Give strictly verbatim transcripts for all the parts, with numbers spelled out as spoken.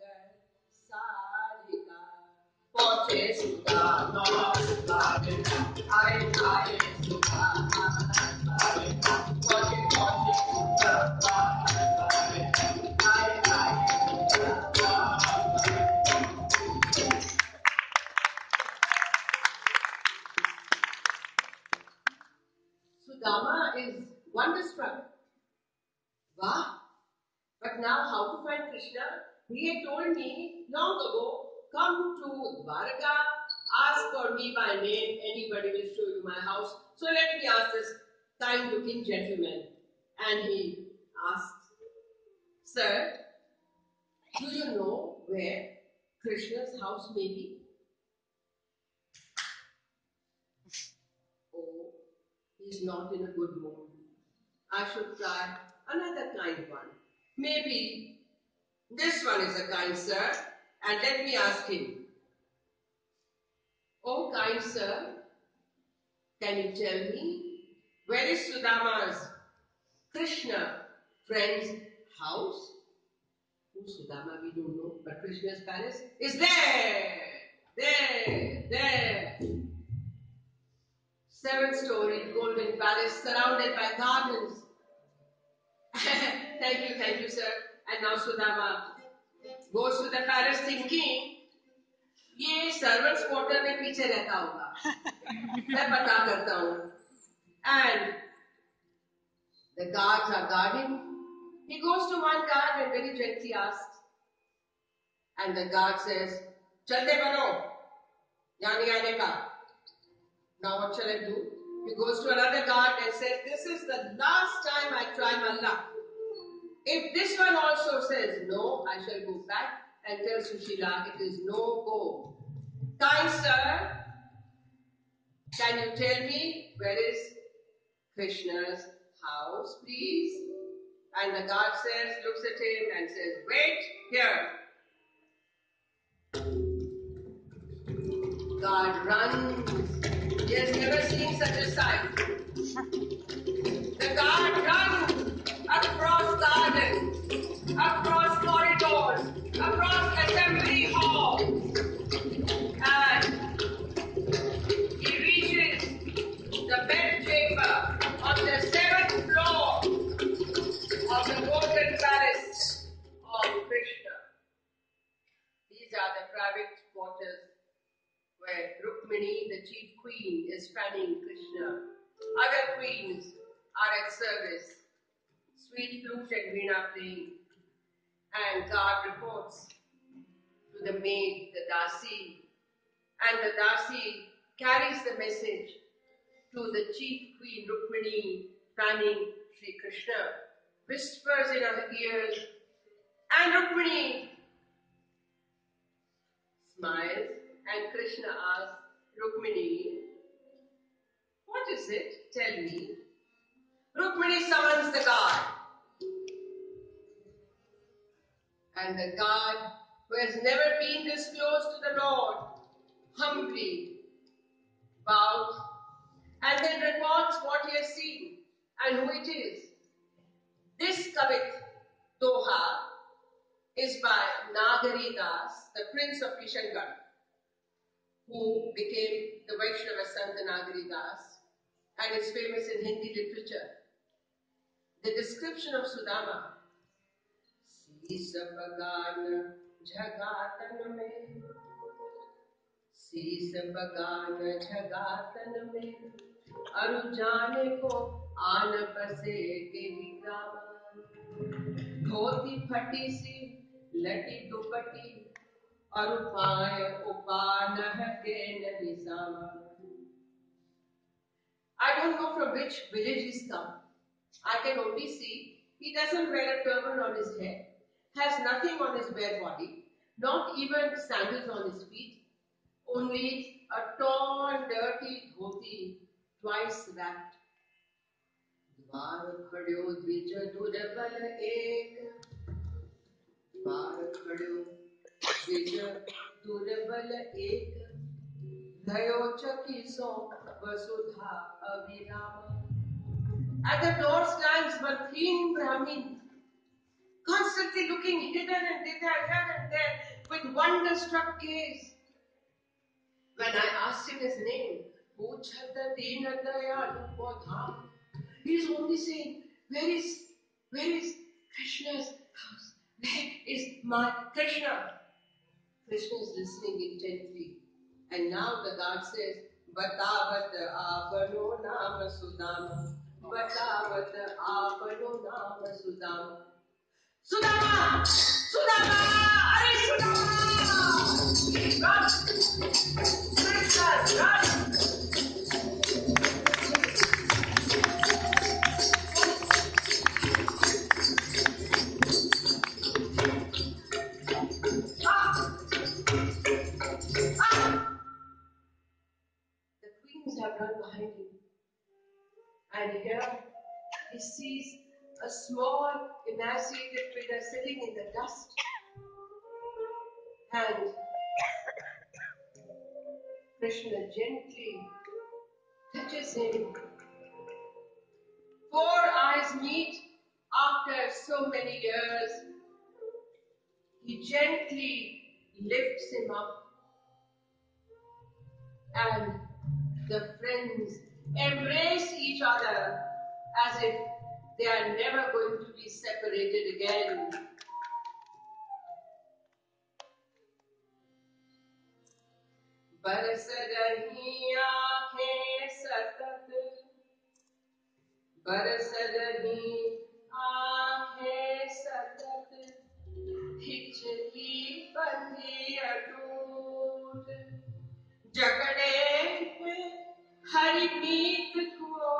सारिका पहुंचे सुदामा सारिका आए आए सुदामा सारिका पहुंचे पहुंचे सुदामा सारिका आए आए Sudama is wonderstruck. Wow! But now how to find Krishna? He had told me long ago, come to Dwaraka, ask for me by name, anybody will show you my house. So let me ask this kind looking gentleman. And he asked, Sir, do you know where Krishna's house may be? Oh, he's not in a good mood. I should try another kind one. Maybe this one is a kind sir, and let me ask him. Oh, kind sir, can you tell me where is Sudama's Krishna friend's house? Who's Sudama? We don't know, but Krishna's palace is there, there, there. Seven-story golden palace surrounded by gardens. Thank you, thank you, sir. And now Sudama goes to the palace thinking, ये servants quarter में पीछे रहता होगा, मैं पता करता हूँ. And the guards are guarding. He goes to one guard and very gently asks, and the guard says, "चलते बनो, यानी आने का." Now what shall I do? He goes to another guard and says, "This is the last time I try my luck. If this one also says no, I shall go back and tell Sushila it is no go. Kind sir, can you tell me where is Krishna's house, please?" And the guard says, looks at him and says, "Wait here." Guard runs. He has never seen such a sight. The guard runs across gardens, across corridors, across assembly halls, and he reaches the bed chamber on the seventh floor of the golden palace of Krishna. These are the private quarters where Rukmini, the chief queen, is fanning Krishna. Other queens are at service, sweet flute and veena playing, and guard reports to the maid, the Dasi, and the Dasi carries the message to the chief queen Rukmini fanning Sri Krishna, whispers in her ears, and Rukmini smiles, and Krishna asks Rukmini, "What is it? Tell me." Rukmini summons the guard. And the guard, who has never been this close to the Lord, humbly bows and then reports what he has seen and who it is. This Kavit Doha is by Nagari Das, the prince of Kishangarh, who became the Vaishnava Sant Nagari Das and is famous in Hindi literature. The description of Sudama: Sis bagan jhagatan mein, sis bagan jhagatan mein, aru jaane ko aan base devi grama, dhoti phati si lati dupati, aru paay upan ke nisama. I don't know from which village he's come. I can only see he doesn't wear a turban on his head, has nothing on his bare body, not even sandals on his feet, only a torn, dirty dhoti, twice wrapped. Dwar khadyo dvij durval ek, dwar khadyo dvij durval ek, dhayo chaki so vasudha abhirama. At the door stands one thin Brahmin, constantly looking hither and thither, here and there, with wonder-struck gaze. When I asked him his name, he's only saying, where is, where is Krishna's house? Where is my Krishna? Krishna is listening intently. And now the God says, Batavat apano nama Sudama. Batavat apano nama Sudama. Sudama! Sudama! Are Sudama! Run! Krishna, run! Ah! Ah! The queens have run behind him. And here he sees a small, emaciated figure sitting in the dust. And Krishna gently touches him. Four eyes meet after so many years. He gently lifts him up. And the friends embrace each other as if they are never going to be separated again. बरस रही आँखें सतत, बरस रही आँखें सतत, हिचकी बंधी अटूट, जगड़े हरि मीत को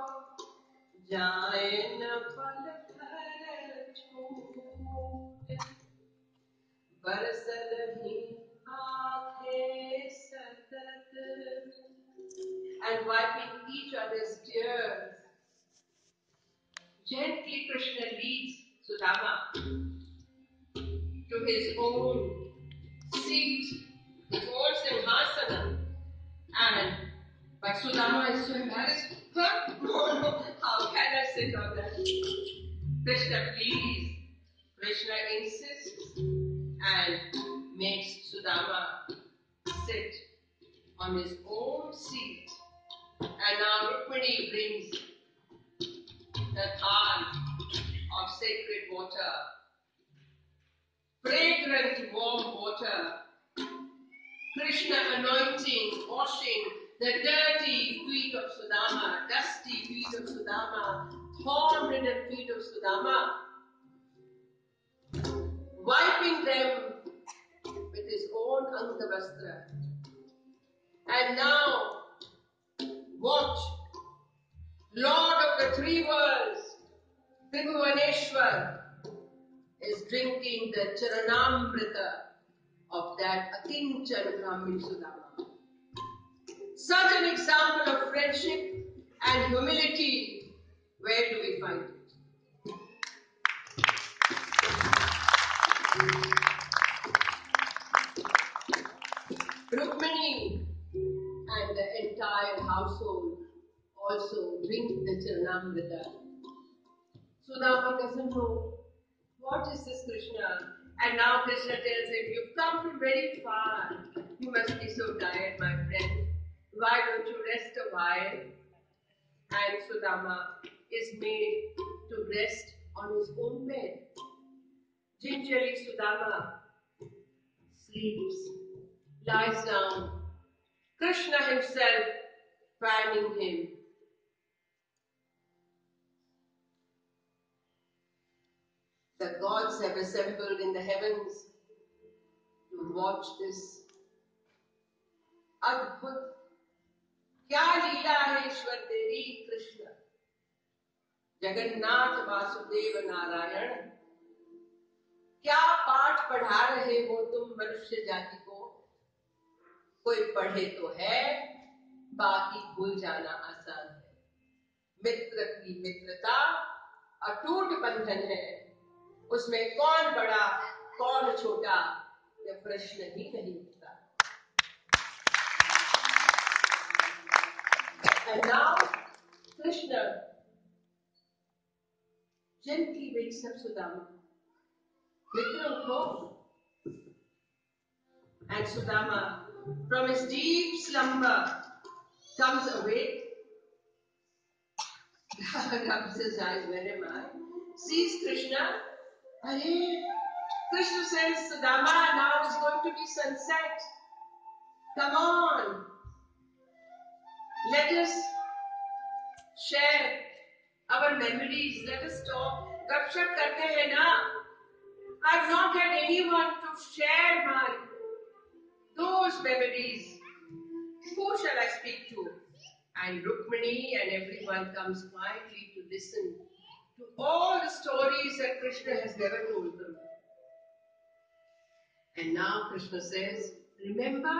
जाए न पल भर छूट, बरस रही आँखें सतत. And wiping each other's tears, gently Krishna leads Sudama to his own seat, his own simhasana. And but Sudama is so embarrassed. Huh? No, no, how can I sit on that? Krishna please. Krishna insists and makes Sudama sit on his own seat. And now Rukmini brings the thal of sacred water, fragrant warm water. Krishna anointing, washing the dirty feet of Sudama, dusty feet of Sudama, thorn-ridden feet of Sudama, wiping them with his own Angavastra. And now, watch, Lord of the three worlds, Tribhuvaneshwar, is drinking the Charanamrita of that Akinchan Brahmin Sudama. Such an example of friendship and humility, where do we find it? Rukmini and the entire household also drink the Charanamrita. Sudama doesn't know what is this Krishna. And now Krishna tells him, you've come from very far. You must be so tired, my friend. Why don't you rest a while? And Sudama is made to rest on his own bed. Gingerly Sudama sleeps, lies down. Krishna himself fanning him. The gods have assembled in the heavens to watch this. Adbhut. Kya leela hai Ishwar teri Krishna. Jagannath Vasudeva Narayan. क्या पाठ पढ़ा रहे हो तुम मनुष्य जाति को? कोई पढ़े तो है, बाकी भूल जाना आसान है. मित्र की मित्रता अटूट बंधन है. उसमें कौन बड़ा कौन छोटा यह प्रश्न ही नहीं उठता. And now Krishna gently wakes up Sudama. Mitra utho. And Sudama, from his deep slumber, comes awake, rubs his eyes, where am I? Sees Krishna. Arey, Krishna says, Sudama, now is going to be sunset. Come on. Let us share our memories. Let us talk. Gapshap karte hain na. I've not had anyone to share my those memories. Who shall I speak to? And Rukmini and everyone comes quietly to listen to all the stories that Krishna has never told them. And now Krishna says, remember,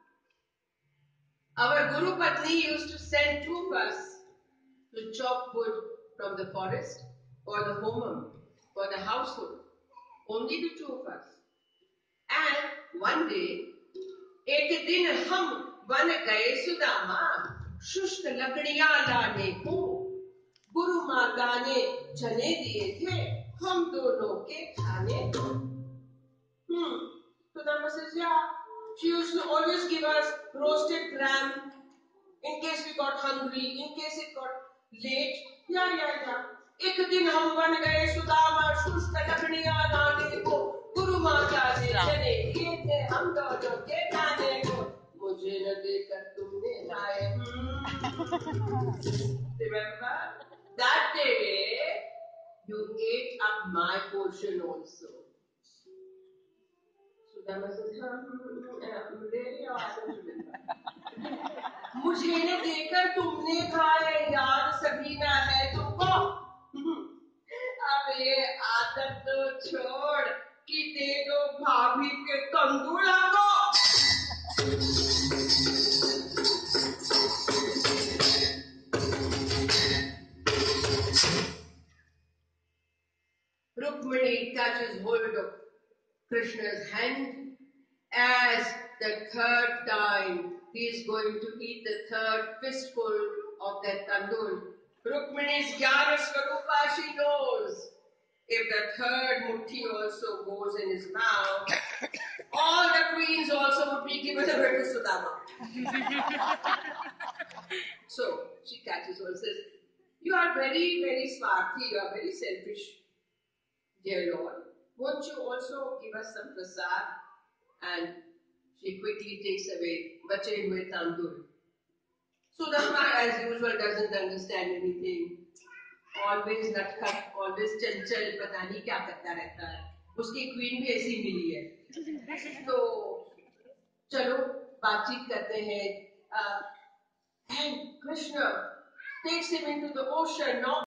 our Guru Patni used to send two of us to chop wood from the forest for the homam, for the household. Only the two of us. And one day, एक दिन हम बन गए सुदामा, शुष्क लकड़ियां लाने को गुरु माता ने चने दिए थे हम दोनों के खाने को. Hmm. Sudama says, yeah, she used to always give us roasted gram in case we got hungry, in case it got late. Yeah, yeah, yeah. एक दिन हम बन गए सुदामा, शुष्क लकड़ियां लाने को गुरु माता ने चने दिए थे हम दोनों के खाने को. मुझे न देकर तुमने खाए. Remember that day you ate up my portion also. Sudama says, really, I don't remember. मुझे न देकर तुमने खाए, याद सभी ना है तुमको. अब ये आदत तो छोड़ कि दे दो भाभी के तंदूला को. Rukmini catches hold of Krishna's hand as the third time he is going to eat the third fistful of that tandoor. Rukmini's Jnana Swarupa, she knows if the third muthi also goes in his mouth, all the queens also would be given away to Sudama. So she catches hold and says, you are very, very swarthy, you are very selfish, dear Lord. Won't you also give us some prasad? And she quickly takes away bache hue tandoor. Sudama, as usual, doesn't understand anything. Always नटखट, always चंचल, पता नहीं क्या करता रहता है. उसकी queen भी ऐसी मिली है. तो चलो बातचीत करते हैं. And Krishna takes him into the ocean. Now